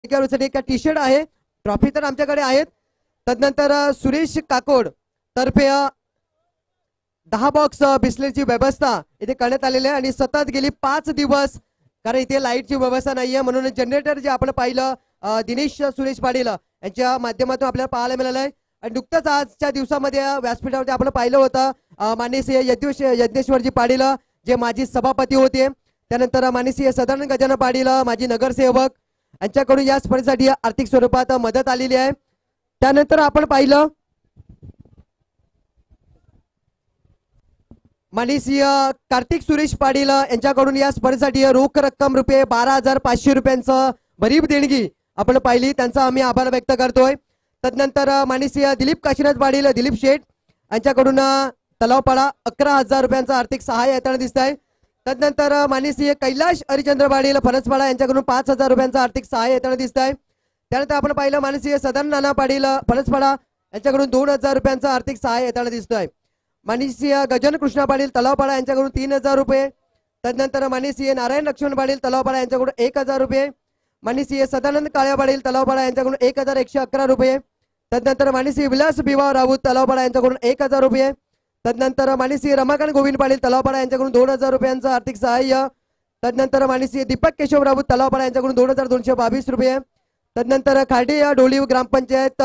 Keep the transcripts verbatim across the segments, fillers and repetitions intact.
एक T shirt आहे, trophy तर आमच्याकडे आहेत. तदनंतर सुरेश काकोड तर्फे दहा बॉक्स बिस्लेची व्यवस्था इथे करण्यात आलेली आहे. आणि सतत गेली पाच दिवस कारण इथे लाईटची व्यवस्था नाहीये म्हणून जनरेटर जे आपण पाहिलं दिनेश सुरेश पाटील यांच्या माध्यमातून आपल्याला पाहायला मिळालं आहे. आणि नुकतंच आजच्या दिवसामध्ये व्यासपीठावरती आपण पाहिलं होतं माननीय यज्ञेश यज्ञेश्वरजी पाटील जे माजी सभापती होते. त्यानंतर माननीय सदानंद गजानन पाटील माजी नगरसेवक यांच्याकडून या स्पर्धेसाठी आर्थिक स्वरूपात मदत आलेली आहे. त्यानंतर आपण पाहिलं माननीय कार्तिक सुरेश पाटील यांच्याकडून या स्पर्धेसाठी रोख रक्कम रुपये बारा हजार पाचशे रुपयांचं भरीव देणगी आपण पाहिली, त्यांचा आम्ही आभार व्यक्त करतोय. तदनंतर माननीय दिलीप काशीनाथ पाटील दिलीप शेठ यांच्याकडून तलावपाडा अकरा हजार रुपयांचं आर्थिक सहाय्य येताना दिसत आहे. तदनंतर माननीय कैलाश हरिचंद्र पाटील फणसपाडा यांच्याकडून पाच हजार रुपयांचं आर्थिक सहाय्य येताना दिसत आहे. त्यानंतर आपण पाहिलं माननीय सदानंद नाना पाटील फणसपाडा यांच्याकडून दोन हजार रुपयांचं आर्थिक सहाय्य येताना दिसत आहे. माननीय गजानन कृष्णा पाटील तलावपाडा यांच्याकडून तीन हजार रुपये. तदनंतर माननीय नारायण लक्ष्मण पाटील तलावपाडा यांच्याकडून एक हजार रुपये. माननीय सदानंद काळ्या पाटील तलावपाडा यांच्याकडून एक हजार एकशे अकरा रुपये. तदनंतर माननीय विलास भिवा राऊत तलावपाडा यांच्याकडून एक हजार रुपये. तदनंतर माननीय रमाकांत गोविंद पाटील तलावपाडा यांच्याकडून दोन हजार रुपयांचं आर्थिक सहाय्य. तदनंतर माननीय दीपक केशव राऊत तलावपाडा यांच्याकडून दोन हजार दोनशे बावीस रुपये. तदनंतर खार्डी या डोलीव ग्रामपंचायत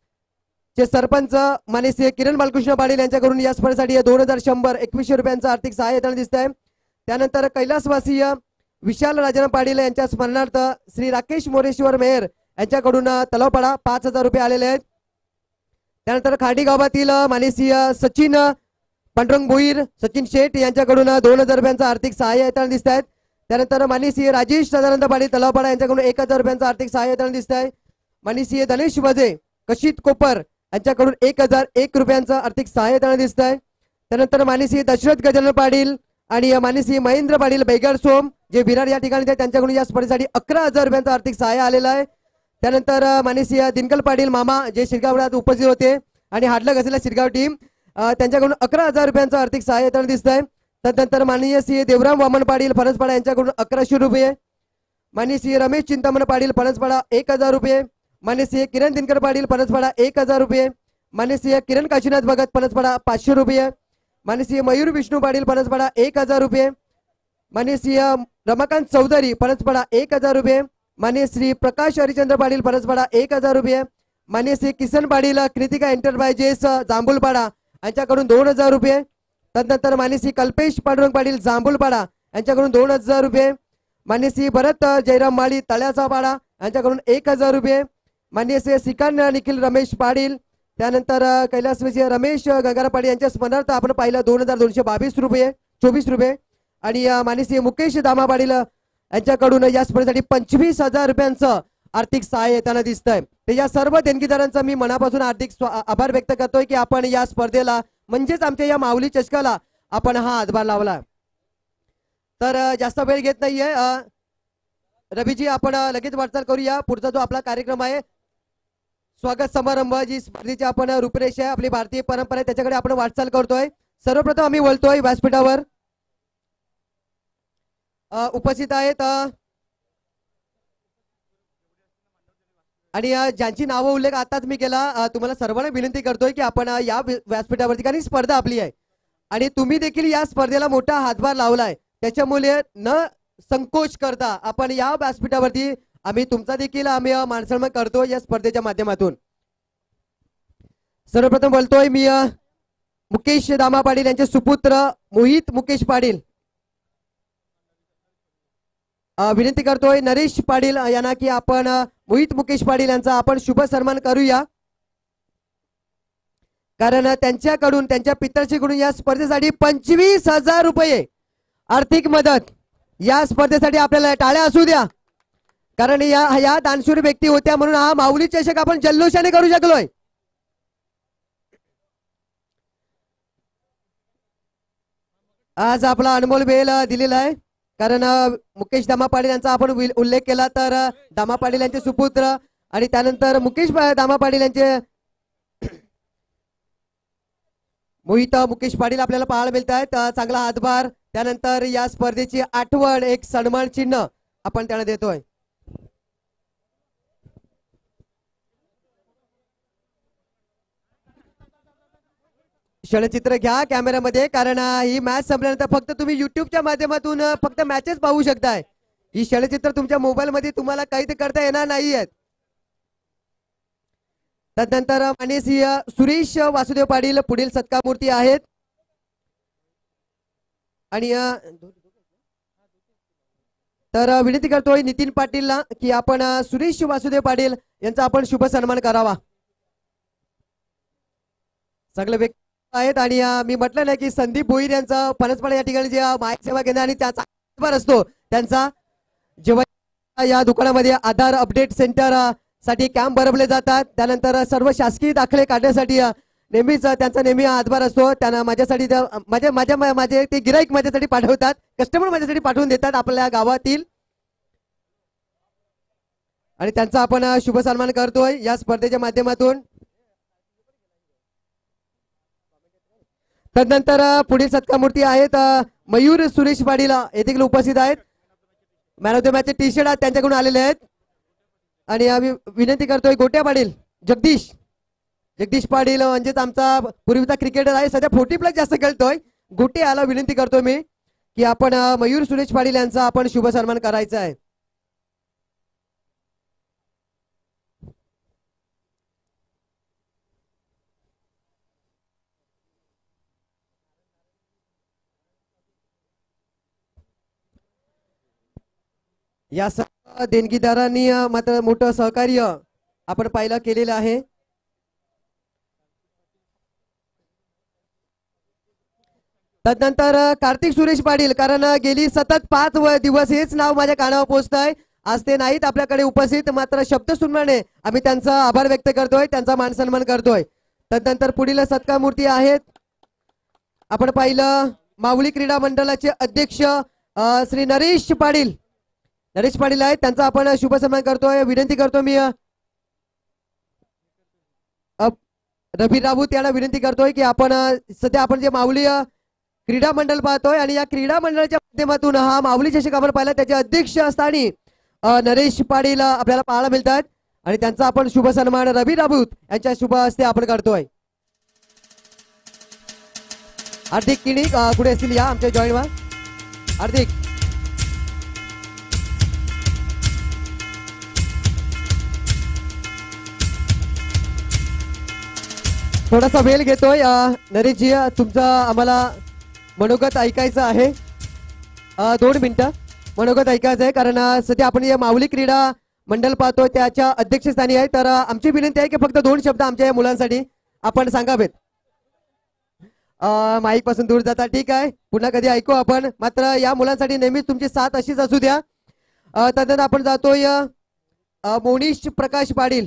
चे सरपंच माननीय किरण बालकृष्ण पाटील यांच्याकडून या स्पर्धेसाठी दोन हजार शंभर एकवीसशे रुपयांचं आर्थिक सहाय्य येताना दिसत आहे. त्यानंतर कैलासवासीय विशाल राजन पाटील यांच्या स्मरणार्थ श्री राकेश मोरेश्वर मेहर यांच्याकडून तलावपाडा पाच हजार रुपये आलेले आहेत. त्यानंतर खाडी गावातील माननीय सचिन पांडुरंग भोईर सचिन शेठ यांच्याकडून दोन हजार रुपयांचं आर्थिक सहाय्य येताना दिसत आहेत. त्यानंतर माननीय राजेश सदानंद पाटील तलावपाडा यांच्याकडून एक हजार रुपयांचं आर्थिक सहाय्य येताना दिसत आहे. माननीय धनेश वजे कशित कोपर यांच्याकडून एक हजार एक रुपयांचं आर्थिक सहाय्य येताना दिसत आहे. त्यानंतर माननीय दशरथ गजानन पाटील आणि माननीय महेंद्र पाटील बैगार सोम जे विरार या ठिकाणी त्यांच्याकडून या स्पर्धेसाठी अकरा हजार रुपयांचं आर्थिक सहाय्य आलेलं आहे. त्यानंतर माननीय दिनकल पाटील मामा जे शिरगावला उपस्थित होते आणि हाडलं घासलेला शिरगाव टीम त्यांच्याकडून अकरा हजार रुपयांचं आर्थिक सहाय्य येताना दिसत आहे. तदनंतर माननीय श्री देवराम वामन पाटील फणसपाडा यांच्याकडून अकराशे रुपये. माननीय श्री रमेश चिंतामण पाटील फणसपाडा एक हजार रुपये. माननीय किरण दिनकर पाटील फणसपाडा एक हजार रुपये. माननीय किरण काशीनाथ भगत फणसपाडा पाचशे रुपये. माननीय मयूर विष्णू पाटील फणसपाडा एक हजार रुपये. माननीय रमाकांत चौधरी फणसपाडा एक हजार रुपये. माननीय श्री प्रकाश हरिचंद्र पाटील फणसपाडा एक हजार रुपये. माननीय श्री किसन पाटील कृतिका एंटरप्राइजेस जांभूलपाडा यांच्याकडून दोन हजार रुपये. तदनंतर माननीय श्री कल्पेश पांडुरंग पाटील जांभूलपाडा यांच्याकडून दोन हजार रुपये. माननीय श्री भरत जयराम माळी तळ्याचा पाडा यांच्याकडून एक हजार रुपये. माननीय श्री श्रीकांत निखिल रमेश पाटील त्यानंतर कैलासवासी रमेश गंगारा पाटील यांच्या स्मरणार्थ आपण पाहिलं दोन हजार दोनशे बावीस रुपये चोवीस रुपये. आणि माननीय मुकेश दामा पाटील यांच्याकडून या स्पर्धेसाठी पंचवीस हजार रुपयांचं आर्थिक सहाय्य येताना दिसत आहे. तर या सर्व देणगीदारांचा मी मनापासून हार्दिक आभार व्यक्त करतोय की आपण या स्पर्धेला म्हणजेच आमच्या या माऊली चषकाला आपण हा हातभार लावला. तर जास्त वेळ घेत नाहीये रवीजी, आपण लगेच वाटचाल करूया. पुढचा जो आपला कार्यक्रम आहे स्वागत समारंभ जी स्पर्धेची आपण रूपरेषा आहे आपली भारतीय परंपरा आहे त्याच्याकडे आपण वाटचाल करतोय. सर्वप्रथम आम्ही बोलतोय व्यासपीठावर उपस्थित आहेत आणि ज्यांची नावं उल्लेख आताच मी केला तुम्हाला सर्वांना विनंती करतोय की आपण या व्यासपीठावरती कारण स्पर्धा आपली आहे आणि तुम्ही देखील या स्पर्धेला मोठा हातभार लावलाय त्याच्यामुळे न संकोच करता आपण या व्यासपीठावरती आम्ही तुमचा देखील आम्ही मानसन्मान करतो या स्पर्धेच्या माध्यमातून. सर्वप्रथम बोलतोय मी मुकेश दामा पाटील यांचे सुपुत्र मोहित मुकेश पाटील. विनंती करतोय नरेश पाटील यांना की आपण मोहित मुकेश पाटील यांचा आपण शुभ सन्मान करूया कारण त्यांच्याकडून त्यांच्या पित्याकडून या स्पर्धेसाठी पंचवीस हजार रुपये आर्थिक मदत या स्पर्धेसाठी आपल्याला टाळ्या असू द्या कारण या या दानशूर व्यक्ती होत्या म्हणून हा माऊली चषक आपण जल्लोषाने करू शकलोय. आज आपला अनमोल वेळ दिलेला आहे कारण मुकेश दामा पाटील यांचा आपण उल्लेख केला तर दामा पाटील यांचे सुपुत्र आणि त्यानंतर मुकेश दामा पाटील यांचे मोहित मुकेश पाटील आपल्याला पाहायला मिळत आहेत. चांगला हातभार त्यानंतर या स्पर्धेची आठवण एक सन्मान चिन्ह आपण त्यांना देतोय. क्षणचित्र घ्या कॅमेऱ्यामध्ये, कारण ही मॅच संपल्यानंतर फक्त तुम्ही युट्यूबच्या माध्यमातून फक्त मॅचेस पाहू शकताय. ही क्षणचित्र तुमच्या मोबाईल मध्ये तुम्हाला काही करता येणार नाहीयेत. तदनंतर माननीय सुरेश वासुदेव पाटील पुढील सत्कारमूर्ती आहेत. आणि तर विनंती करतोय नितीन पाटीलला की आपण सुरेश वासुदेव पाटील यांचा आपण शुभ सन्मान करावा. सगळे व्यक्ती आहेत आणि मी म्हटलं नाही की संदीप भोईर यांचा फणसपाडा या ठिकाणी जे माहिती सेवा केंद्र आणि त्याचा असतो त्यांचा जेव्हा या दुकानामध्ये आधार अपडेट सेंटर साठी कॅम्प भरवले जातात, त्यानंतर सर्व शासकीय दाखले काढण्यासाठी नेहमीच त्यांचा नेहमी हातभार असतो. त्यांना माझ्यासाठी माझ्या माझ्या माझे ते गिराईक माझ्यासाठी पाठवतात, कस्टमर माझ्यासाठी पाठवून देतात आपल्या गावातील, आणि त्यांचा आपण शुभ सन्मान करतोय या स्पर्धेच्या माध्यमातून. तदनंतर पुढील सत्कारमूर्ती आहेत मयूर सुरेश पाटील येथे उपस्थित आहेत. Man of the match T shirt त्यांच्याकडून आलेले आहेत. आणि आम्ही विनंती करतोय गोट्या पाटील जगदीश जगदीश पाटील म्हणजेच आमचा पूर्वीचा क्रिकेटर आहे, सध्या फोर्टी प्लस जास्त खेळतोय. गोटे याला विनंती करतोय मी की आपण मयूर सुरेश पाटील यांचा आपण शुभ सन्मान करायचा आहे. या सर्व देणगीदारांनी मात्र मोठं सहकार्य आपण पाहिलं केलेलं आहे. तदनंतर कार्तिक सुरेश पाटील, कारण गेली सतत पाच दिवस हेच नाव माझ्या कानावर पोहोचत आहे. आज ते नाहीत आपल्याकडे उपस्थित, मात्र शब्द सुनमाने आम्ही त्यांचा आभार व्यक्त करतोय, त्यांचा मान सन्मान करतोय. तदनंतर पुढील सत्कारमूर्ती आहेत. आपण पाहिलं माऊली क्रीडा मंडळाचे अध्यक्ष श्री नरेश पाटील नरेश पाटील आहेत, त्यांचा आपण शुभ सन्मान करतोय. विनंती करतो मी रवी राऊत यांना विनंती करतोय की आपण सध्या आपण जे माऊली क्रीडा मंडळ पाहतोय आणि या क्रीडा मंडळाच्या माध्यमातून हा माऊली चषक आपण पाहिला, त्याचे अध्यक्ष असताना नरेश पाटील आपल्याला पाहायला मिळतात आणि त्यांचा आपण शुभ सन्मान रवी राऊत यांच्या शुभ हस्ते आपण करतोय. हार्दिक किणी पुढे असतील या आमच्या जॉईन वर. हार्दिक थोडासा वेळ घेतोय नरेशजी, तुमचा आम्हाला मनोगत ऐकायचं आहे. दोन मिनिटं मनोगत ऐकायचं आहे, कारण सध्या आपण या माऊली क्रीडा मंडळ पाहतोय त्याच्या अध्यक्षस्थानी आहे. तर आमची विनंती आहे की फक्त दोन शब्द आमच्या या मुलांसाठी आपण सांगावेत. माईक पासून दूर जाता ठीक आहे, पुन्हा कधी ऐकू आपण, मात्र या मुलांसाठी नेहमीच तुमची साथ अशीच असू द्या. तदनंतर आपण जातोय मोनिश प्रकाश पाटील,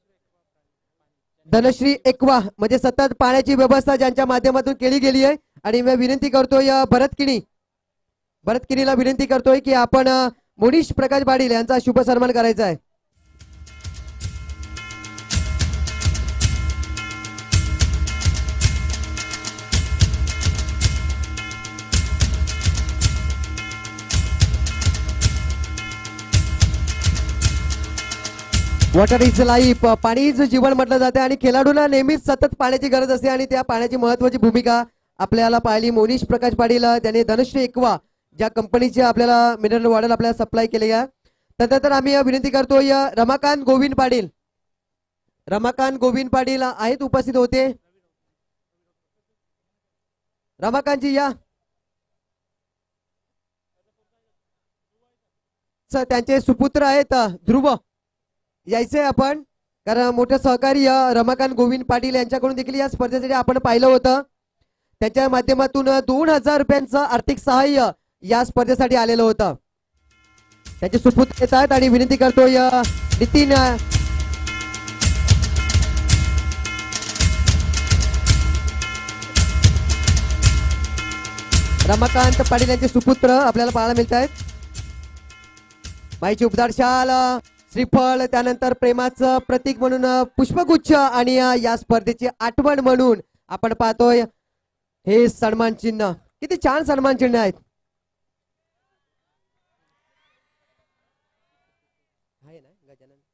धनश्री एकवा, म्हणजे सतत पाण्याची व्यवस्था ज्यांच्या माध्यमातून केली गेली आहे. आणि मी विनंती करतोय भरत किणी भरत किणीला विनंती करतोय की आपण मोनिश प्रकाश पाटील यांचा शुभ सन्मान करायचा आहे. वॉटर इज लाईफ, पाणीच जीवन म्हटलं जाते आणि खेळाडूंना नेहमीच सतत पाण्याची गरज असते आणि त्या पाण्याची महत्वाची भूमिका आपल्याला पाहिली. मोनिश प्रकाश पाटील त्यांनी धनश्री एकवा ज्या कंपनीचे आपल्याला मिनरल वॉटर आपल्याला सप्लाय केले आहे. त्यानंतर आम्ही विनंती करतोय रमाकांत गोविंद पाटील रमाकांत गोविंद पाटील आहेत उपस्थित होते. रमाकांतजी या, त्यांचे सुपुत्र आहेत ध्रुव, यायचंय आपण, कारण मोठं सहकार्य रमाकांत गोविंद पाटील यांच्याकडून देखील या स्पर्धेसाठी आपण पाहिलं होतं. त्याच्या माध्यमातून दोन हजार रुपयांचं आर्थिक सहाय्य या स्पर्धेसाठी आलेलं होतं. त्याचे सुपुत्र येतात आणि विनंती करतोय नितीन रमाकांत पाटील यांचे सुपुत्र आपल्याला पाहायला मिळत आहेत. माईची उपदार शाल, श्रीफळ, त्यानंतर प्रेमाचं प्रतीक म्हणून पुष्पगुच्छ आणि या स्पर्धेची आठवण म्हणून आपण पाहतोय हे सन्मान चिन्ह. किती छान सन्मान चिन्ह आहेत.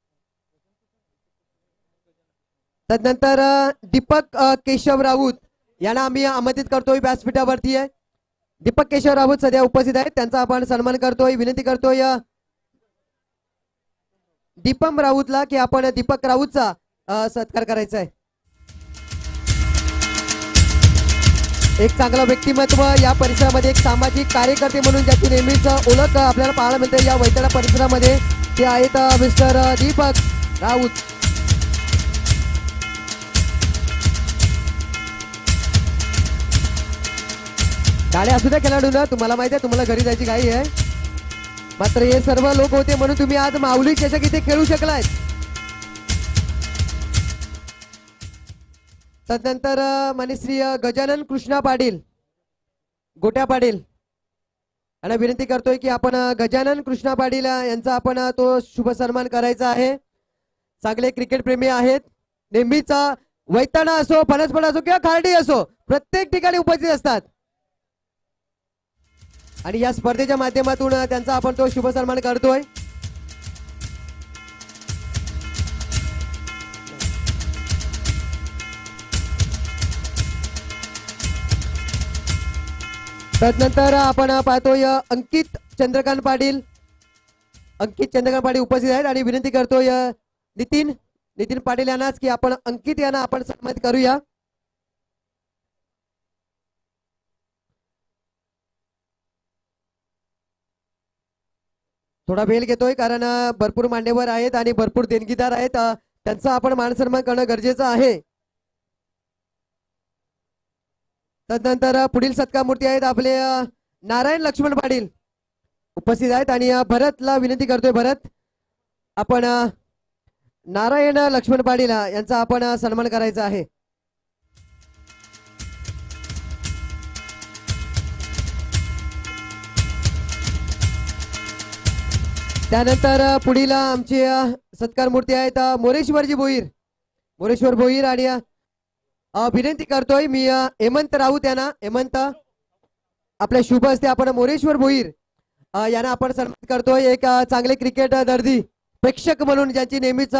तदनंतर दीपक केशव राऊत यांना आम्ही आमंत्रित करतोय व्यासपीठावरती आहे. दीपक केशव राऊत सध्या उपस्थित आहेत, त्यांचा आपण सन्मान करतोय. विनंती करतोय दीपम राऊतला की आपण दीपक राऊतचा सत्कार करायचा आहे. एक चांगलं व्यक्तिमत्व या परिसरामध्ये, एक सामाजिक कार्यकर्ते म्हणून ज्याची नेहमीच ओळख आपल्याला पाहायला मिळते या वैतरणा परिसरामध्ये, ते आहेत मिस्टर दीपक राऊत. गाड्या असू द्या खेळाडूंना, तुम्हाला माहिती आहे तुम्हाला घरी जायची घाई आहे, मात्र हे सर्व लोक होते म्हणून तुम्ही आज माऊली चषक इथे खेळू शकलाय. तदनंतर मानश्री गजानन कृष्णा पाटील, गोट्या पाटील आणि विनंती करतोय की आपण गजानन कृष्णा पाटील यांचा आपण तो शुभ सन्मान करायचा आहे. चांगले क्रिकेट प्रेमी आहेत, नेहमीच वैतरणा असो, फणसपड असो किंवा खार्डी असो, प्रत्येक ठिकाणी उपस्थित असतात आणि या स्पर्धेच्या माध्यमातून त्यांचा आपण तो शुभ सन्मान करतोय. तदनंतर आपण पाहतोय अंकित चंद्रकांत पाटील, अंकित चंद्रकांत पाटील उपस्थित आहेत आणि विनंती करतोय नितीन नितीन पाटील यांनाच की आपण अंकित यांना आपण सन्मानित करूया. थोडा वेळ घेतोय कारण भरपूर मान्यवर आहेत आणि भरपूर देणगीदार आहेत, त्यांचा आपण मानसन्मान करणं गरजेचं आहे. तदनंतर पुढील सत्कार मूर्ती आहेत आपले नारायण लक्ष्मण पाटील उपस्थित आहेत आणि भरतला विनंती करतोय, भरत आपण नारायण लक्ष्मण पाटील यांचा आपण सन्मान करायचा आहे. त्यानंतर पुढील आमची सत्कार मूर्ती आहेत मोरेश्वरजी भोईर, मोरेश्वर भोईर आणि विनंती करतोय मी हेमंत राऊत यांना, हेमंत आपल्या शुभ हस्ते आपण मोरेश्वर भोईर यांना आपण सन्मान करतोय. एक चांगले क्रिकेट दर्दी प्रेक्षक म्हणून ज्यांची नेहमीच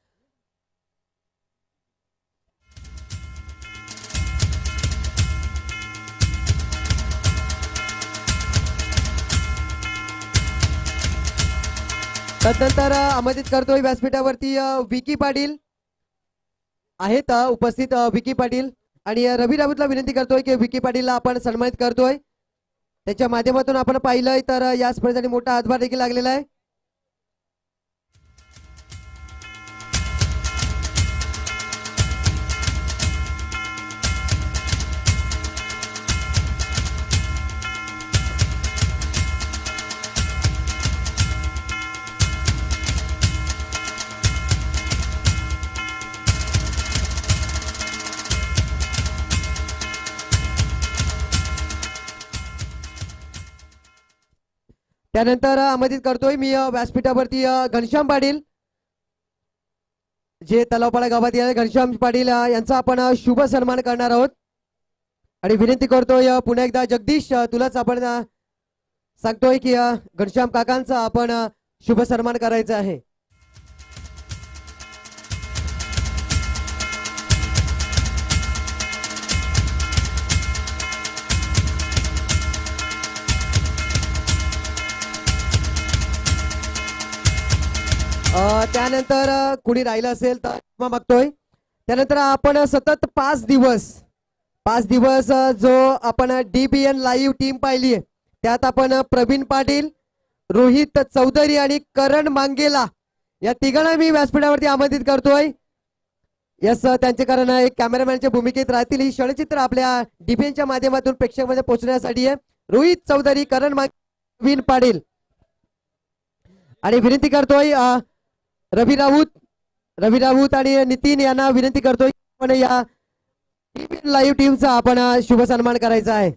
तदनंतर आमंत्रित करतोय व्यासपीठावरती विकी पाटील आहेत उपस्थित, विकी पाटील आणि रवी राऊतला विनंती करतोय की विकी पाटीलला आपण सन्मानित करतोय. त्याच्या माध्यमातून आपण पाहिलंय तर या स्पर्धेसाठी मोठा हातभार देखील लागलेला आहे. त्यानंतर आमंत्रित करतोय मी व्यासपीठावरती घनश्याम पाटील, जे तलावपाडा गावात आहे, घनश्याम पाटील यांचा आपण शुभ सन्मान करणार आहोत आणि विनंती करतोय पुन्हा एकदा जगदीश तुलाच आपण सांगतोय की घनश्याम काकांचा आपण शुभ सन्मान करायचा आहे. त्यानंतर कुणी राहिलं असेल तर बघतोय. त्यानंतर आपण सतत पाच दिवस पाच दिवस जो आपण डीबीएन लाईव्ह टीम पाहिली आहे, त्यात आपण प्रवीण पाटील, रोहित चौधरी आणि करण मांगेला या तिघांना मी व्यासपीठावरती आमंत्रित करतोय. यस, त्यांचे कारण एक कॅमेरामॅनच्या भूमिकेत राहतील. ही षडचित्र आपल्या डीबीएनच्या माध्यमातून प्रेक्षकांमध्ये पोहोचण्यासाठी आहे. रोहित चौधरी, करण मांगे, प्रवीण पाटील आणि विनंती करतोय रवी राऊत रवी राऊत आणि नितीन यांना विनंती करतोय आपण या लाईव्ह टीमचा आपण शुभ सन्मान करायचा आहे.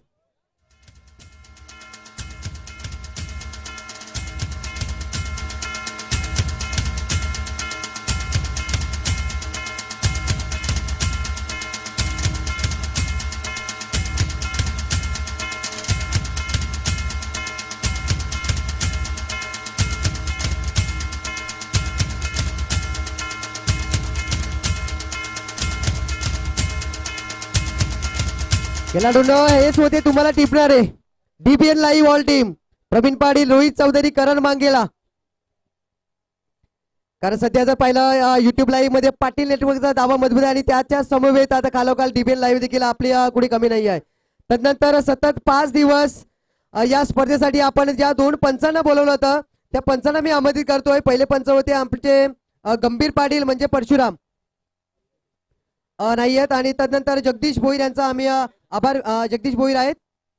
खेळाडूंनो हेच होते तुम्हाला टिपणारे DBN live all team Pravin Patil Rohit Chaudhari Karan Mangela. कारण सध्या जर पाहिलं युट्यूब लाईव्ह मध्ये पाटील नेटवर्कचा दावा मजबूत आहे आणि त्याच्या समवेत आता खालोखाल डीबीएन लाईव्ह देखील आपली कुणी कमी नाही आहे. तदनंतर सतत पाच दिवस या स्पर्धेसाठी आपण ज्या दोन पंचांना बोलवलं होतं त्या पंचांना मी आमंत्रित करतोय. पहिले पंच होते आमचे गंभीर पाटील म्हणजे परशुराम नाही आहेत आणि तदनंतर जगदीश भोईर यांचा आम्ही आभार जगदीश भोईर आहेत.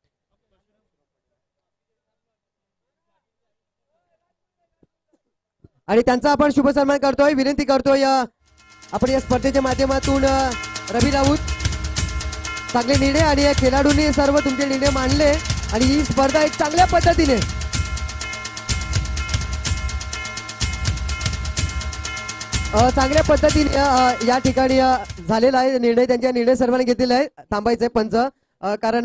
आणि त्यांचा आपण शुभ सन्मान करतोय. विनंती करतोय आपण या स्पर्धेच्या माध्यमातून रवी राऊत चांगले निर्णय आणि या खेळाडूंनी सर्व तुमचे निर्णय मांडले आणि ही स्पर्धा एक चांगल्या पद्धतीने चांगल्या पद्धतीने या ठिकाणी झालेला आहे. निर्णय त्यांच्या निर्णय सर्वांनी घेतलेला आहे. थांबायचंय पंच कारण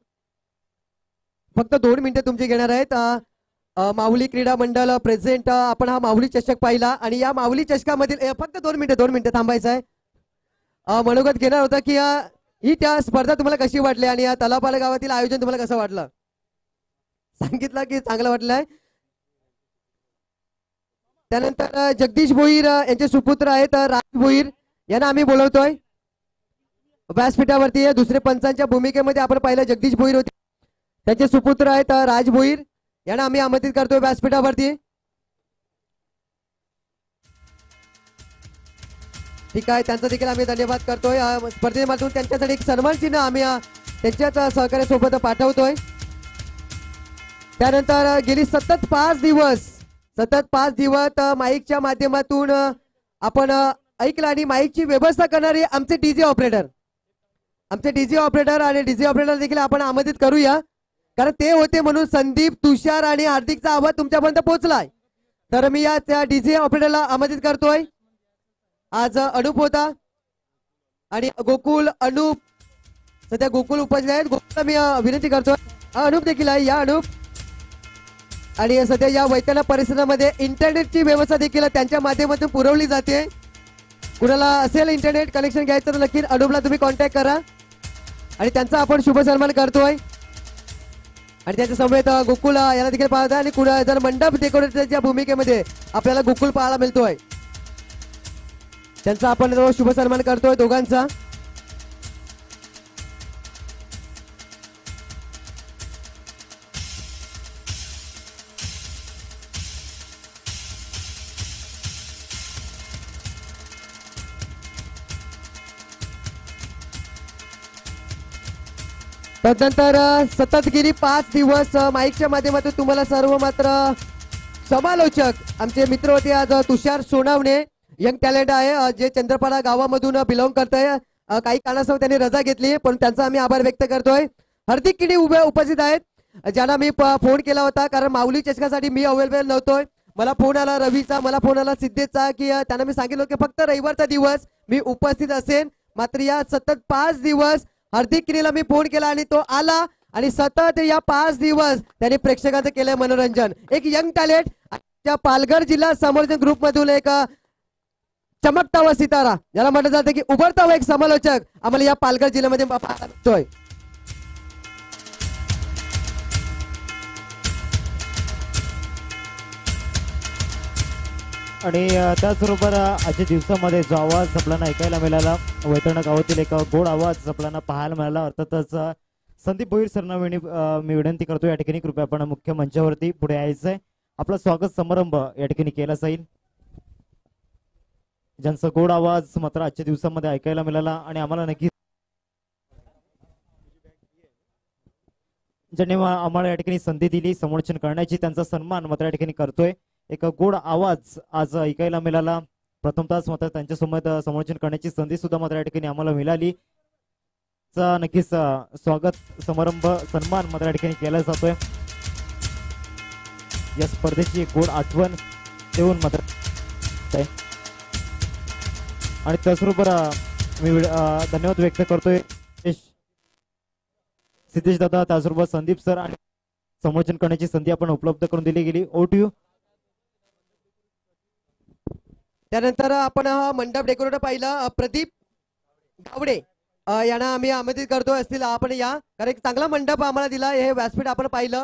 फक्त दोन मिनिटं तुमचे घेणार आहेत. माऊली क्रीडा मंडळ प्रेझेंट आपण हा माऊली चषक पाहिला आणि या माऊली चषकामधील फक्त दोन मिनिटं दोन मिनिटं थांबायचं आहे. मनोगत घेणार होता की ही त्या स्पर्धा तुम्हाला कशी वाटली आणि या तलावपाला गावातील आयोजन तुम्हाला कसं वाटलं. सांगितलं की चांगलं वाटलं आहे. त्यानंतर जगदीश भोईर यांचे सुपुत्र आहेत राज भोईर यांना आम्ही बोलवतोय व्यासपीठावरती. दुसरे पंचांच्या भूमिकेमध्ये आपण पाहिलं जगदीश भोईर होते त्यांचे सुपुत्र आहेत राज भोईर यांना आम्ही आमंत्रित करतोय व्यासपीठावरती. ठीक आहे त्यांचा देखील आम्ही धन्यवाद करतोय. स्पर्धेमधून त्यांच्यासाठी एक सन्मान चिन्ह आम्ही त्यांच्याच सहकार्यासोबत पाठवतोय. त्यानंतर गेली सतत पाच दिवस सतत पाच दिवस माईकच्या माध्यमातून आपण ऐकलं आणि माईकची व्यवस्था करणारे आमचे डीजे ऑपरेटर आमचे डीजे ऑपरेटर आणि डीजे ऑपरेटर देखील आपण आमंत्रित करूया कारण ते होते म्हणून संदीप तुषार आणि हार्दिकचा आवाज तुमच्यापर्यंत पोहोचलाय. तर मी या त्या डीजे ऑपरेटरला आमंत्रित करतोय. आज अनुप होता आणि गोकुल अनुप सध्या गोकुल उपस्थित आहेत. गोकुलला मी विनंती करतोय अनुप देखील आहे या अनुप आणि सध्या या वैतरणा परिसरामध्ये इंटरनेटची व्यवस्था देखील त्यांच्या माध्यमातून पुरवली जाते. कुणाला असेल इंटरनेट कनेक्शन घ्यायचं तर नक्की अनुपला तुम्ही कॉन्टॅक्ट करा आणि त्यांचा आपण शुभ सन्मान करतोय. आणि त्याच्या समवेत गोकुल याला देखील पाहता आणि कुणा जर मंडप डेकोरेटरच्या भूमिकेमध्ये आपल्याला गोकुल पाहायला मिळतोय त्यांचा आपण शुभ सन्मान करतोय दोघांचा. तदनंतर सतत गेली पाच दिवस माईकच्या माध्यमातून तुम्हाला सर्व मात्र समालोचक आमचे मित्र होते. आज तुषार सोनावणे यंग टॅलेंट आहे जे चंद्रपाडा गावामधून बिलॉंग करत आहे. काही कारणास्तव त्यांनी रजा घेतली पण त्यांचा आम्ही आभार व्यक्त करतोय. हार्दिक किडी उभे उपस्थित आहेत ज्यांना मी फोन केला होता कारण माऊली चषकासाठी मी अवेलेबल नव्हतोय. मला फोन आला रवीचा मला फोन आला सिद्धेशचा की त्यांना मी सांगितलं की फक्त रविवारचा दिवस मी उपस्थित असेन. मात्र या सतत पाच दिवस हार्दिक किनीला मी फोन केला आणि तो आला आणि सतत या पाच दिवस त्यांनी प्रेक्षकांचं केलंय मनोरंजन. एक यंग टॅलेंट पालघर जिल्हा समोरच्या ग्रुप मधून एक चमकता हुआ सितारा ज्याला म्हटलं जातं की उभरता हुआ एक समालोचक आम्हाला या पालघर जिल्ह्यामध्ये पाहायला मिळतोय. आणि त्याचबरोबर आजच्या दिवसामध्ये जो आवाज आपल्याला ऐकायला मिळाला वैतरणा गावातील एक गोड आवाज आपल्याला पाहायला मिळाला. अर्थातच संदीप भोईर सरना मी विनंती करतो या ठिकाणी कृपया आपण मुख्य मंचावरती पुढे यायचंय. आपला स्वागत समारंभ या ठिकाणी केला जाईल. ज्यांचा गोड आवाज मात्र आजच्या दिवसामध्ये ऐकायला मिळाला आणि आम्हाला नक्की ज्यांनी आम्हाला या ठिकाणी संधी दिली समोरचन करण्याची त्यांचा सन्मान मात्र या ठिकाणी करतोय. एक गोड आवाज आज ऐकायला मिळाला. प्रथमतःच मात्र त्यांच्यासोबत समोरचन करण्याची संधी सुद्धा मात्र या ठिकाणी आम्हाला मिळाली. नक्कीच स्वागत समारंभ सन्मान मात्र या ठिकाणी केला जातोय. या स्पर्धेची एक गोड आठवण देऊन मात्र आणि त्याचबरोबर मी धन्यवाद व्यक्त करतोय सिद्धेश दादा त्याचबरोबर संदीप सर आणि समोरचन करण्याची संधी आपण उपलब्ध करून दिली गेली. ओटीयू त्यानंतर आपण मंडप डेकोरेटर पाहिला प्रदीप गावडे अ, यांना आम्ही आमंत्रित करतो असतील आपण या, कारण एक चांगला मंडप आम्हाला दिला, हे व्यासपीठ आपण पाहिलं.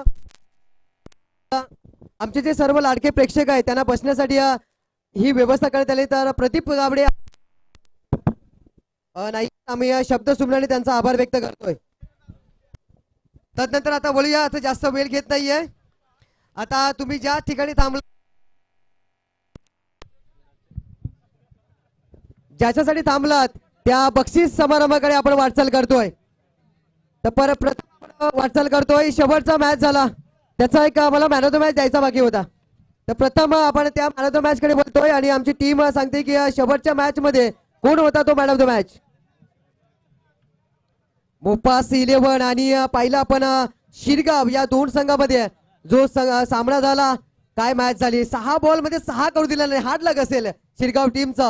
आमचे जे सर्व लाडके प्रेक्षक आहेत त्यांना बसण्यासाठी अ, ही व्यवस्था करण्यात आली. तर प्रदीप गावडे अ, नाही आम्ही अ, शब्द सुमनाने त्यांचा आभार व्यक्त करतोय. तदनंतर आता बोलूया, आता जास्त वेळ घेत नाहीये. आता तुम्ही ज्या ठिकाणी थांबला, ज्याच्यासाठी थांबलात त्या बक्षीस समारंभाकडे आपण वाटचाल करतोय. तर परत प्रथम वाटचाल करतोय, शेवटचा मॅच झाला त्याचा एक मला मॅन ऑफ द मॅच द्यायचा बाकी होता. तर प्रथम आपण त्या मॅन ऑफ द मॅच कडे बोलतोय आणि आमची टीम सांगते की शेवटच्या मॅच मध्ये कोण होता तो man of the match. Mopas eleven आणि पाहिलं आपण शिरगाव या दोन संघामध्ये जो सामना झाला, काय मॅच झाली. सहा बॉल मध्ये सहा करू दिला नाही, हार्ड लक असेल शिरगाव टीमचा.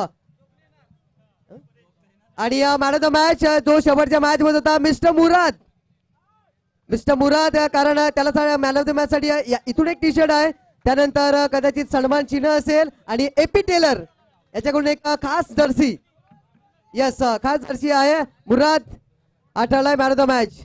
आणि मॅन ऑफ द मॅच जो शेवटच्या मॅच मध्ये होता मिस्टर मुराद. मिस्टर मुराद, कारण त्याला मॅन ऑफ द मॅच साठी इथून एक टी शर्ट आहे, त्यानंतर कदाचित सन्मान चिन्ह असेल आणि एपी टेलर याच्याकडून एक खास जर्सी, यस खास जर्सी आहे. मुराद आठवलाय मॅन ऑफ द मॅच.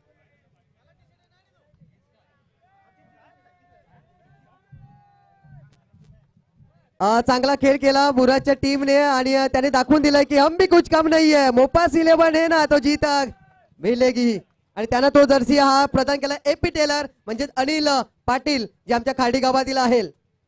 चांगला खेळ केला मुरादच्या टीमने आणि त्याने दाखवून दिलं की हम भी कुछ कम नहीं है, मोपास इलेव्हन है ना तो जीता मिलेगी. आणि त्यानं तो जर्सी हा प्रदान केला एपी टेलर म्हणजे अनिल पाटील जे आमच्या खाडी गावातील आहे.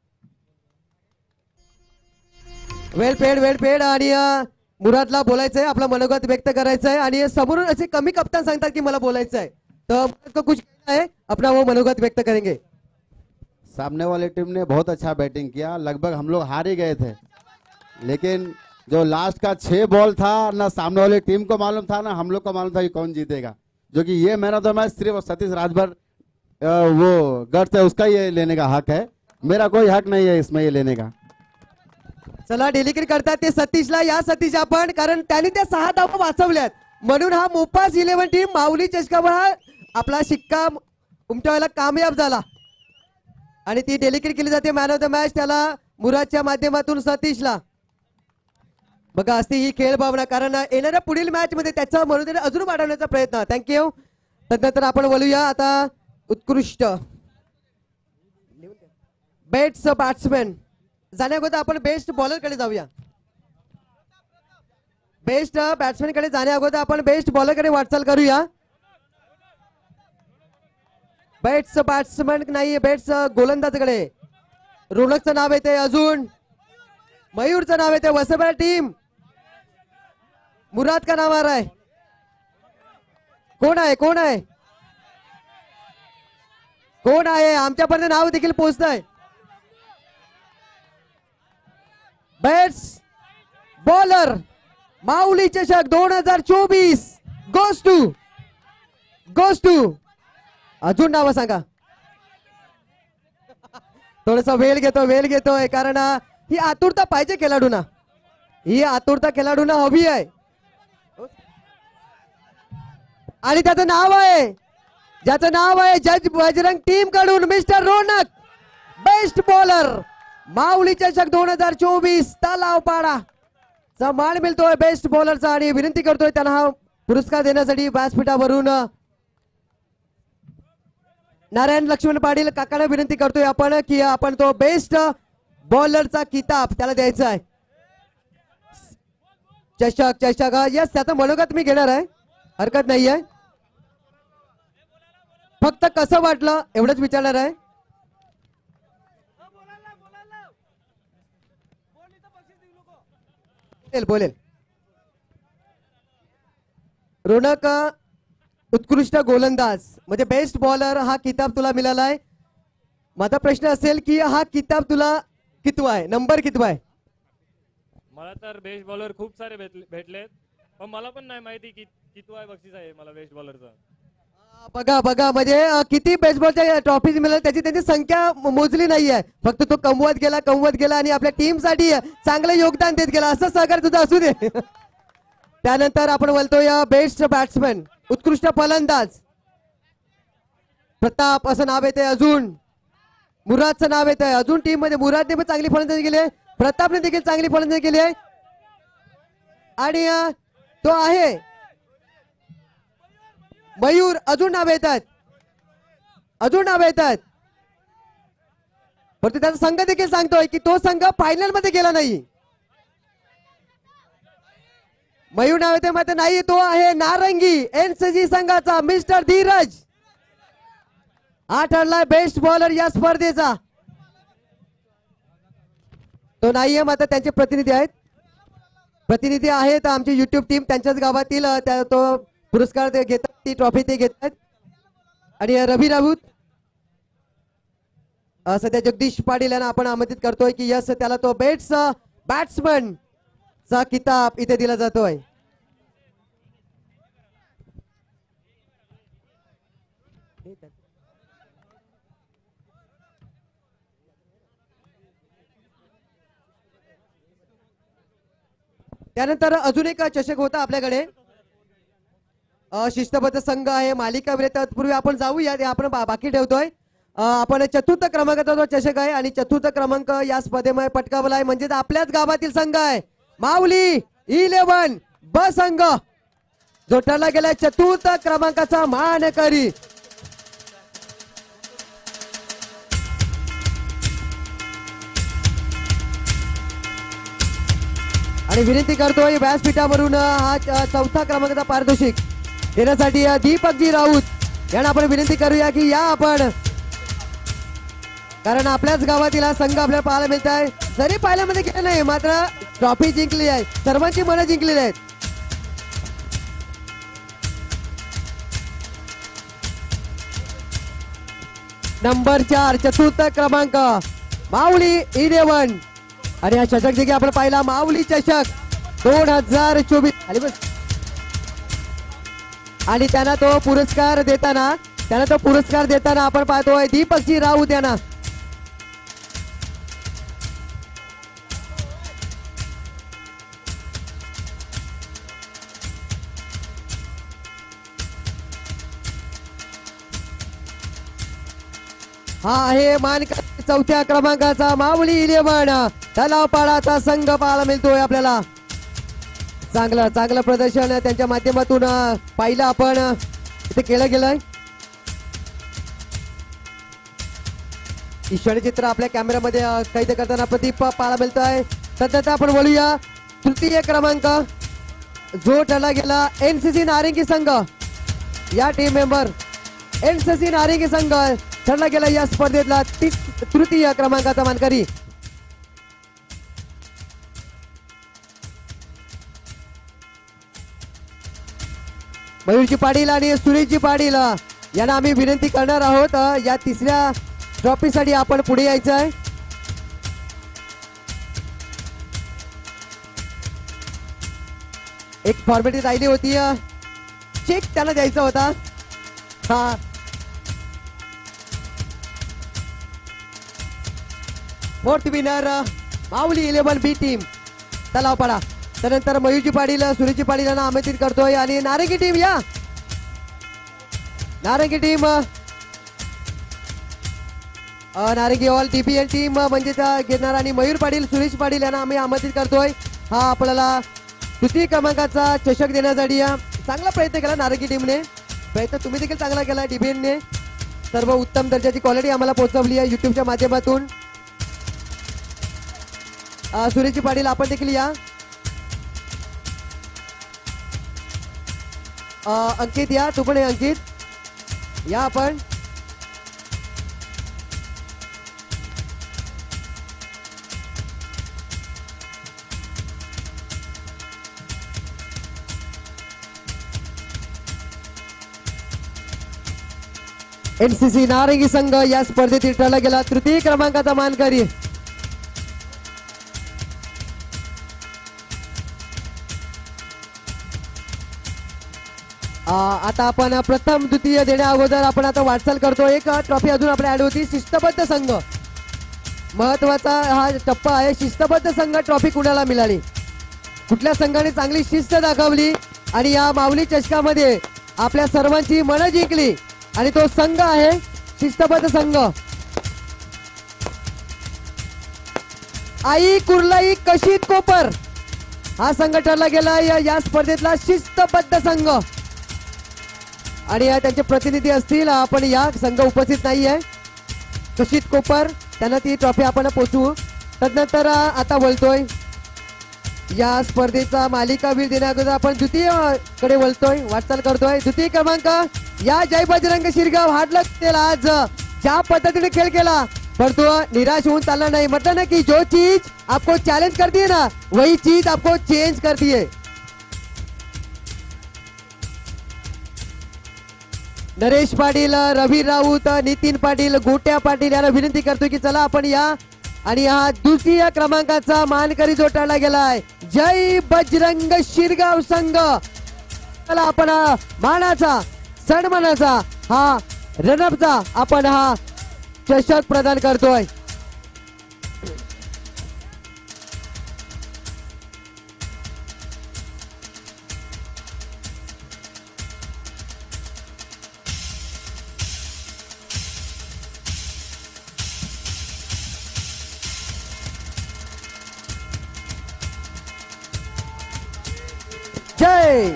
Well played well played. आणि मुरादला बोलायचंय, आपलं मनोगत व्यक्त करायचंय आणि समोरून असे कमी कप्तान सांगतात की मला बोलायचंय, तर कुछ है अपना वो मनोगत व्यक्त करेंगे. सामने वाली टीम ने बहुत अच्छा बैटिंग किया, लगभग हम लोग हार ही गए थे, लेकिन जो लास्ट का छह बॉल था ना सामने वाली टीम को मालूम था ना हम लोग को मालूम था कि कौन जीतेगा. जो कि ये मैन ऑफ द मैच सिर्फ सतीश राजभर वो गट्स है उसका ये लेने का हक है, मेरा कोई हक नहीं है इसमें ये लेने का. चला डेलिकेट करतात ते सतीशला. या सतीश आपण, कारण त्यांनी त्या सहा धावा वाचवल्यात म्हणून हा मोपास इलेव्हन टीम माऊली चषकावर हा आपला शिक्का उमटवायला कामयाब झाला आणि ती डेलिकेट केली जाते मॅन ऑफ द मॅच त्याला मुरादच्या माध्यमातून सतीशला. बघा असते ही खेळ भावना, कारण येणाऱ्या पुढील मॅच मध्ये त्याचा मनोदर अजून वाढवण्याचा प्रयत्न. थँक्यू. त्यानंतर आपण बोलूया आता उत्कृष्ट बेस्ट बॅट्समॅन जाण्याअगोदर आपण बेस्ट बॉलर कडे जाऊया. बेस्ट बॅट्समॅन कडे जाण्याअगोदर आपण बेस्ट बॉलर कडे वाटचाल करूया. बेस्ट बॅट्समॅन नाही, बेस्ट गोलंदाजकडे रोनकचं नाव येते, अजून मयूरचं नाव येते. वसुबरा टीम मुराद का नाम आ रहा है, कोण आहे कोण आहे कोण आहे आमच्यापर्यंत नाव देखील पोहोचत आहे. बेस्ट बॉलर माऊली चषक दोन हजार चोवीस गोस टू गोस टू अजून नाव सांगा. थोडस वेळ घेतो वेळ घेतोय कारण ही आतुरता पाहिजे खेळाडूंना, ही आतुरता खेळाडूंना हवी आहे. आणि त्याचं नाव आहे, ज्याचं नाव आहे जज बजरंग टीम कडून mister Ronak, best bowler Mauli चषक दोन हजार चोवीस तलावपाडा चा मान मिळतोय बेस्ट बॉलरचा. आणि विनंती करतोय त्यांना हा पुरस्कार देण्यासाठी व्यासपीठावरून नारायण लक्ष्मण पाटील काकांना विनंती करतोय आपण की आपण तो बेस्ट बॉलरचा किताब त्याला द्यायचा आहे. चषक चषक यस त्याचं मनोगत मी घेणार आहे, हरकत नाहीये, फक्त कसं वाटलं एवढंच विचारणार आहे. बोलेल बोलेल रोनक उत्कृष्ट गोलंदाज म्हणजे बेस्ट बॉलर हा किताब तुला मिळालाय. माझा प्रश्न असेल की हा किताब तुला कितवा आहे, नंबर कितवा आहे? मला तर बेस्ट बॉलर खूप सारे भेटलेत, पण मला पण नाही माहिती की कितवा बक्षीस आहे मला बेस्ट बॉलरचा. बघा बघा म्हणजे किती बेसबॉलच्या ट्रॉफीज मिळाल्या त्याची त्यांची संख्या मोजली नाहीये, फक्त तो कमवत गेला कमवत गेला आणि आपल्या टीम साठी चांगलं योगदान देत गेला, असं सहकार तुझं असू दे. त्यानंतर आपण बोलतोय बेस्ट बॅट्समॅन उत्कृष्ट फलंदाज प्रताप असं नाव येते, अजून मुरादचं नाव येत आहे, अजून टीम मध्ये मुरादने पण चांगली फलंदाजी केली आहे, प्रतापने देखील चांगली फलंदाजी केली आहे. आणि तो आहे मयूर अजून नाव येतात अजून नाव येतात परंतु त्याचा संघ देखील सांगतोय की तो संघ फायनल मध्ये गेला नाही. मयूर नाव येते मात्र नाही तो आहे नारंगी एनसीजी संघाचा मिस्टर धीरज. हा ठरलाय बेस्ट बॉलर या स्पर्धेचा. तो नाहीये मात्र त्यांचे प्रतिनिधी आहेत प्रतिनिधी आहेत आमची युट्यूब टीम त्यांच्याच गावातील त्या तो पुरस्कार ते घेतात ती ट्रॉफी ते घेतात. आणि रवी राऊत सध्या जगदीश पाटील यांना आपण आमंत्रित करतोय की यस त्याला तो बेट्स बॅट्समन चा किताब इथे दिला जातोय. त्यानंतर अजून एक चषक होता आपल्याकडे शिस्तबद्ध संघ आहे मालिका विजेता. तत्पूर्वी आपण जाऊया ते आपण बाकी ठेवतोय. आपण चतुर्थ क्रमांकाचा जो चषक आहे आणि चतुर्थ क्रमांक या स्पर्धेमध्ये पटकावला आहे म्हणजे आपल्याच गावातील संघ आहे माऊली इलेव्हन ब संघ जो ठरला गेलाय चतुर्थ क्रमांकाचा मानकरी. आणि विनंती करतोय व्यासपीठावरून हा चौथा क्रमांकाचा पारितोषिक देण्यासाठी दीपकजी राऊत यांना आपण विनंती करूया की या आपण कारण आपल्याच गावातील हा संघ आपल्याला पाहायला मिळत आहे. जरी पाहिल्यामध्ये गेले नाही मात्र ट्रॉफी जिंकली आहे सर्वांची मनं जिंकलेली आहेत. नंबर चार चतुर्थ क्रमांक माऊली इलेव्हन आणि हा चषक देखील आपण पाहिला माऊली चषक दोन हजार चोवीस आणि त्यांना तो पुरस्कार देताना त्यांना तो पुरस्कार देताना आपण पाहतोय दीपकजी राऊत यांना. हा आहे मानकरी चौथ्या क्रमांकाचा माऊली इलेव्हन तलावपाडाचा संघ पाहायला मिळतोय आपल्याला. चांगलं चांगलं प्रदर्शन त्यांच्या माध्यमातून पाहिलं आपण इथे केलं गेलंय. ईशान्य चित्र आपल्या कॅमेऱ्यामध्ये कैद करताना प्रदीप पाहायला मिळतोय. सध्या आपण बोलूया तृतीय क्रमांक जो ठरला गेला एनसीसी नारिंगी संघ या टीम मेंबर एनसीसी नारिंगी संघ ठरला गेला या स्पर्धेतला तृतीय क्रमांकाचा मानकरी. मयूरजी पाटील आणि सुरेशजी पाटील यांना आम्ही विनंती करणार आहोत या तिसऱ्या ट्रॉफीसाठी आपण पुढे यायचं आहे. एक फॉर्मॅलिटी राहिली होती चेक त्यांना द्यायचा होता. हा fourth winner Mauli eleven B team Talavpada. त्यानंतर मयूरजी पाटील सुरेशजी पाटील यांना आमंत्रित करतोय आणि नारंगी टीम या नारंगी टीम नारंगी ऑल टीपीएल टीम म्हणजे घेणार आणि मयूर पाटील सुरेश पाटील यांना आम्ही आमंत्रित करतोय. हा आपल्याला तृतीय क्रमांकाचा चषक देण्यासाठी चांगला प्रयत्न केला नारंगी टीमने. प्रयत्न तुम्ही देखील चांगला केला. डीबीएनने सर्व उत्तम दर्जाची क्वालिटी आम्हाला पोहोचवली आहे युट्यूबच्या माध्यमातून. सुरेशजी पाटील आपण देखील या. अंकित या तू पण अंकित या आपण. एनसीसी नारंगी संघ या स्पर्धेतील ठरला गेला तृतीय क्रमांकाचा मानकरी. आता आपण प्रथम द्वितीय देण्या अगोदर आपण आता वाटचाल करतो. एक ट्रॉफी अजून आपल्या ऍड होती शिस्तबद्ध संघ महत्वाचा हा टप्पा आहे. शिस्तबद्ध संघ ट्रॉफी कुणाला मिळाली कुठल्या संघाने चांगली शिस्त दाखवली आणि या माऊली चषकामध्ये आपल्या सर्वांची मनं जिंकली आणि तो संघ आहे शिस्तबद्ध संघ. आई कुर्लाई कशीत कोपर हा संघ ठरला गेला या स्पर्धेतला शिस्तबद्ध संघ. आणि या त्यांचे प्रतिनिधी असतील अ, पण या संघ उपस्थित नाहीये. कशित कोपर त्यांना ती ट्रॉफी आपण पोचवू. तदनंतर अ, आता बोलतोय या स्पर्धेचा मालिकावीर देण्याअगोदर आपण द्वितीय कडे बोलतोय, वाटचाल करतोय. द्वितीय क्रमांक या जय बजरंग शिरगाव हाडलक आज ज्या पद्धतीने खेळ केला पर तो निराश होऊन चालना नहीं. मतलब ना कि जो चीज आपको चैलेंज करती है ना वही चीज आपको चेंज करती है. नरेश पाटील, रवी राऊत, नितीन पाटील, गोट्या पाटील यांना विनंती करतोय की चला आपण या. आणि हा दुसऱ्या क्रमांकाचा मानकरी जो टळला गेलाय जय बजरंग शिरगाव संघ. चला आपण हा मानाचा सन्मानाचा हा रनअपचा आपण हा चषक प्रदान करतोय. जय.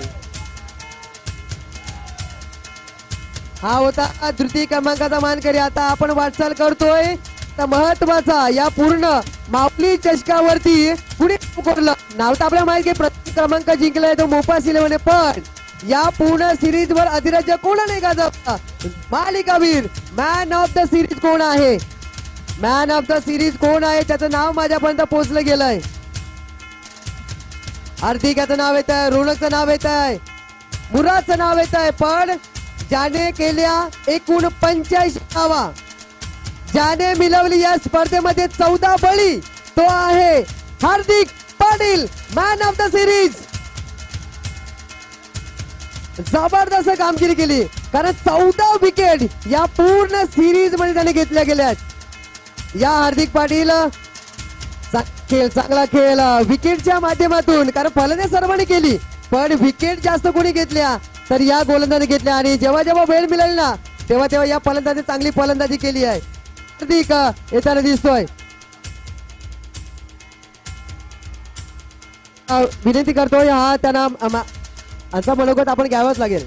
हा होता तृतीय क्रमांकाचा मानकरी. आता आपण वाटचाल करतोय तर महत्वाचा या पूर्ण माऊली चषकावरती कुणी कोरलं नाव तर आपल्याला माहिती आहे. प्रत्येक क्रमांक जिंकलाय तो मोपास इलेव्हन, पण या पूर्ण सिरीज वर अधिराज्य कोणाने गाजवला? मालिकावीर मॅन ऑफ द सिरीज कोण आहे? मॅन ऑफ द सिरीज कोण आहे त्याचं नाव माझ्यापर्यंत पोहोचलं गेलंय. हार्दिक याचं नाव येत आहे, रोनकचं नाव येत आहे, मुरादचं नाव येत आहे, पण ज्याने केल्या एकूण पंच्याऐंशी धावा, ज्याने मिळवली या स्पर्धेमध्ये चौदा बळी तो आहे Hardik Patil, man of the series. जबरदस्त कामगिरी केली कारण चौदा विकेट या पूर्ण सिरीज मध्ये त्याने घेतल्या गेल्या. या हार्दिक पाटील खेळ चांगला खेळ विकेटच्या माध्यमातून, कारण फलंदाजी सर्वांनी केली पण विकेट जास्त कोणी घेतल्या तर या गोलंदाजी घेतल्या. आणि जेव्हा जेव्हा वेळ मिळेल ना तेव्हा तेव्हा या फलंदाजी चांगली फलंदाजी केली आहे. हार्दिक येताना दिसतोय. विनंती करतोय हा त्यांना आमचा मनोगत आपण घ्यावंच लागेल.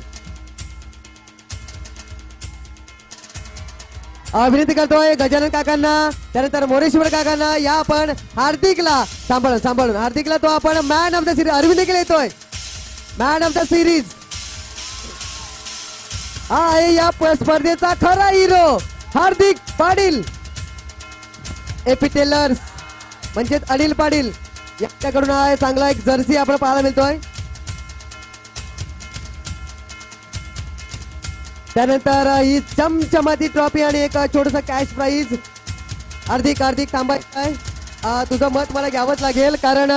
विनंती करतोय गजानन काकांना, त्यानंतर मोरेश्वर काकांना, या आपण हार्दिकला सांभाळून सांभाळून हार्दिकला तो आपण man of the series Arvind देखील येतोय. मॅन ऑफ द सिरीज हा आहे या स्पर्धेचा खरा hero Hardik Patil. AP tailors म्हणजेच अनिल पाटील यांच्याकडून आहे चांगला एक जर्सी आपण पाहायला मिळतोय. त्यानंतर ही चमचमाती ट्रॉफी आणि एक छोटस कॅश प्राइज. हार्दिक हार्दिक थांबायचं आहे, तुझं मत मला घ्यावंच लागेल कारण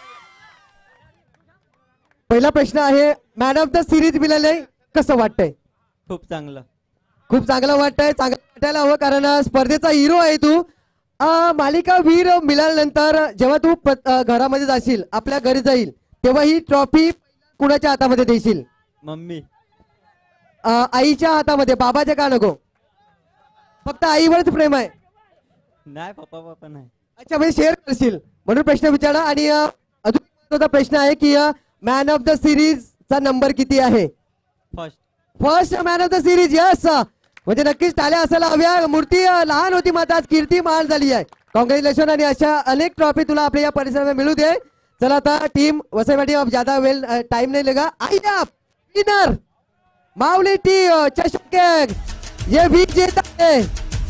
पहिला प्रश्न आहे मॅन ऑफ द सिरीज मिळाले कसं वाटतंय? खूप चांगलं खूप चांगलं वाटतंय, चांगलं वाटायला हवं कारण स्पर्धेचा हिरो आहे तू. मालिका वीर मिळाल्यानंतर जेव्हा तू घरामध्ये जाशील, आपल्या घरी जाईल, तेव्हा ही ट्रॉफी कुणाच्या हातामध्ये देशील? मम्मी आईच्या हातामध्ये. बाबाच्या का नको? फक्त आईवरच प्रेम आहे? नाही पप्पा पप्पा नाही. अच्छा म्हणजे शेअर करशील म्हणून प्रश्न विचारला. आणि अजून महत्त्वाचा प्रश्न आहे की मॅन ऑफ द सिरीज चा नंबर किती आहे? First first man of the series. Yes, म्हणजे नक्कीच टाळ्या असायला हव्या. मूर्ती लहान होती मात्र आज कीर्ती मान झाली आहे. कॉंग्रॅच्युलेशन. आणि अशा अनेक ट्रॉफी तुला आपल्या या परिसरात मिळू दे. चला आता टीम वसई टीम ज्यादा वेळ टाइम नहीं लेगा. आइए विनर माऊली टी चषक ये विजेता है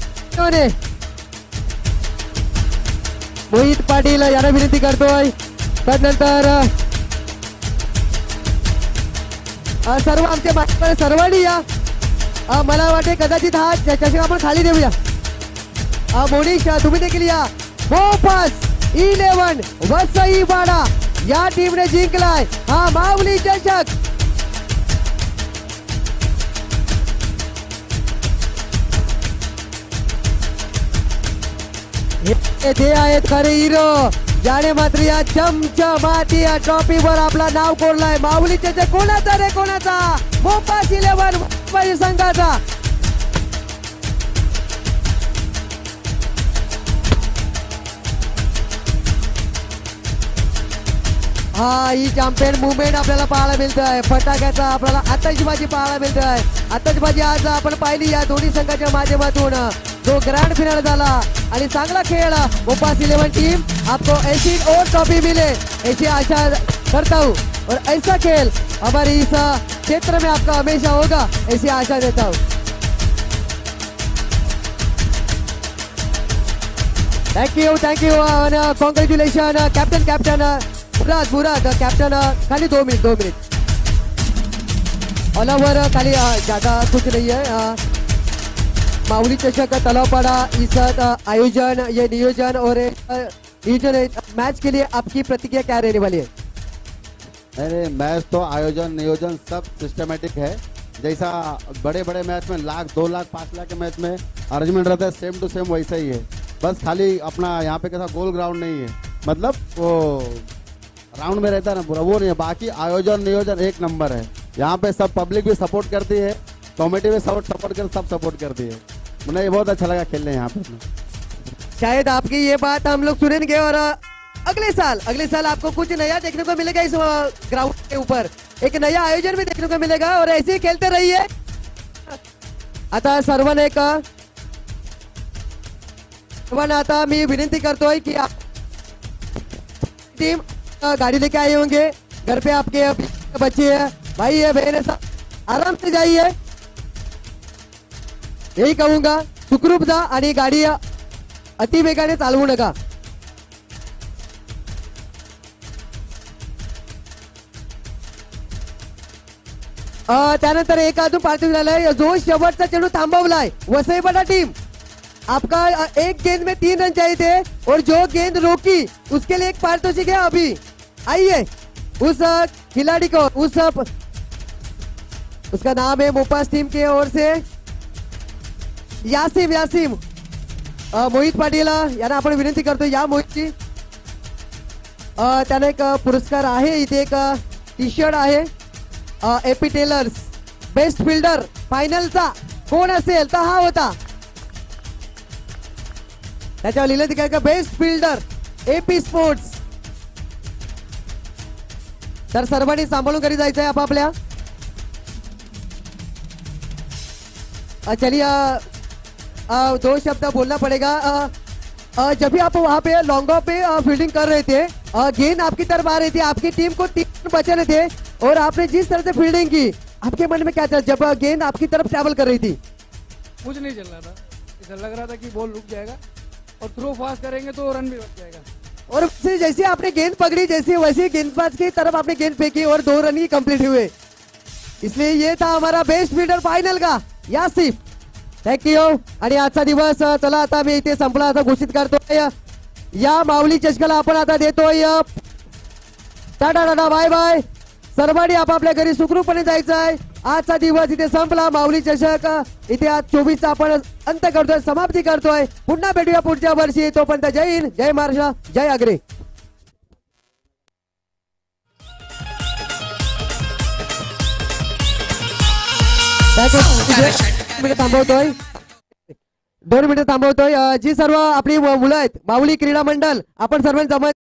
मोहित पाटील यांना विनंती करतोय. त्यानंतर सर्व आमचे मान्यवर सर्वांनी या. मला वाटते कदाचित हा चषक आपण खाली देऊया. मोनिश तुम्ही देखील या. मोफास इलेव्हन वसई वाडा या टीमने जिंकलाय हा माऊली चषक. ते आहेत खरे हिरो ज्याने मात्र या चमचमाती या ट्रॉफीवर आपला नाव कोरलाय. माऊली चषक कोणाचा रे कोणाचा? मोफास इलेव्हन संघाचा. हा ही चॅम्पियन मुवमेंट आपल्याला पाहायला मिळत आहे. फटाक्याचा आपल्याला आतषबाजी पाहायला मिळत आहे. आतषबाजी आज आपण पाहिली या दोन्ही संघाच्या माध्यमातून जो ग्रैंड फिनाल झाला आणि चांगला खेळ मोपास इलेवन टीम आपको ऐसी और ट्रॉफी मिले ऐसी आशा करता हूँ और ऐसा खेल हमारे इस क्षेत्र में आपका हमेशा होगा ऐसी आशा देता हूँ. Thank you thank you congratulation captain captain Murad Murad captain खाली दो मिनट दो मिनट ऑल ओवर खाली अ, ज्यादा कुछ नहीं है. अ, माऊली चषक तलावपाड़ा इस अ, आयोजन ये नियोजन और अ, नियोजन मैच के लिए आपकी प्रतिक्रिया क्या रहने वाली है? अरे मैच तो आयोजन नियोजन सब सिस्टमेटिक है. जैसा बड़े बड़े मैच में लाख दो लाख पाँच लाख के मैच में अरेंजमेंट रहता है सेम टू सेम वैसा ही है. बस खाली अपना यहाँ पे कैसा गोल ग्राउंड नहीं है, मतलब वो राउंड में रहता है ना पूरा, वो नहीं है. बाकी आयोजन नियोजन एक नंबर है. यहाँ पे सब पब्लिक भी सपोर्ट करती है, कमेटी भी सपोर्ट सपोर्ट कर सब सपोर्ट करती है. मुझे बहुत अच्छा लगा खेलने यहाँ पे. शायद आपकी ये बात हम लोग सुनेंगे और अ, अगले साल अगले साल आपको कुछ नया देखने को मिलेगा इस ग्राउंड के ऊपर. एक नया आयोजन भी देखने को मिलेगा और ऐसे ही खेलते रहिए. आता सर्वांना एक सर्वांना आता मी विनंती करतोय की आप टीम अ, गाड़ी लेके आए होंगे. घर पे आपके बच्चे है भाई है बहन है, सब आराम से जाइए. यही कहूंगा सुखरूप जा आणि गाडी अति वेगाने चालवू नका. अ, त्यानंतर एक अजून पार्टी झालाय जो शेवटचा चेंडू थांबवलाय वसईपाडा टीम. आपका अ, एक गेंद में तीन रन चाहिए थे और जो गेंद रोकी उसके लिए एक पारितोषिक है. अभी आइए उस अ, खिलाड़ी को उस अ, उसका नाम है मोपास टीम की ओर से यासिम यासिम अ, मोहित पाटील यांना आपण विनंती करतो या मोहितची. अ, त्याला एक अ, पुरस्कार आहे इथे एक टी शर्ट आहे एपी टेलर्स बेस्ट फिल्डर फायनलचा कोण असेल तर हा होता. त्याच्यावर लिहिलं ते काय का बेस्ट फिल्डर एपी स्पोर्ट्स. तर सर्वांनी सांभाळून घरी जायचंय आपापल्या. अ, चलिए अ, अ, दो शब्द बोलना पड़ेगा. अ, अ, जब भी आप वहां पे लॉन्गो पे फील्डिंग कर रहे थे अ, गेंद आपकी तरफ आ रही थी, आपकी टीम को तीन रन बचाने थे और आपने जिस तरह से फील्डिंग की आपके मन में क्या था जब अ, गेंद आपकी तरफ ट्रैवल कर रही थी? कुछ नहीं चल रहा था, ऐसा लग रहा था कि बॉल रुक जाएगा और थ्रो फास्ट करेंगे तो रन भी बच जाएगा. और फिर जैसे आपने गेंद पकड़ी जैसे वैसे गेंदबाज की तरफ आपने गेंद फेंकी और दो रन ही कंप्लीट हुए. इसलिए ये था हमारा बेस्ट फील्डर फाइनल का यासिफ. थँक्यू. आणि आजचा दिवस अ, चला आता मी इथे संपला असं घोषित करतोय. या माऊली चषकाला आपण आता देतोय टाटा टाटा बाय बाय. सर्वांनी आपापल्या घरी सुखरूपपणे जायचं आहे. आजचा दिवस इथे संपला. माऊली चषक इथे आज चोवीसचा आपण अंत करतोय, समाप्ती करतोय. पुन्हा भेटूया पुढच्या वर्षी. तोपर्यंत जय हिंद, जय महाराष्ट्र, जय आग्रे. मिनिट थांबवतोय दोन मिनिटं थांबवतोय. अ, जी सर्व आपली मुलं आहेत माऊली क्रीडा मंडळ आपण सर्वांनी जमा